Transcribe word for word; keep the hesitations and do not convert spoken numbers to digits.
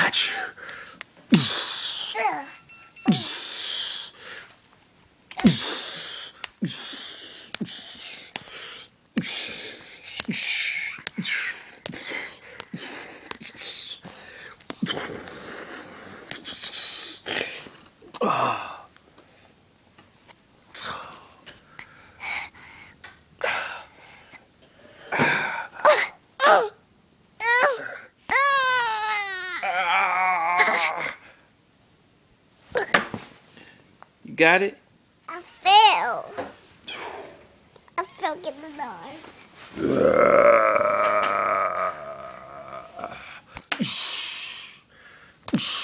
Got you. You got it? I fell. I fell in the knife.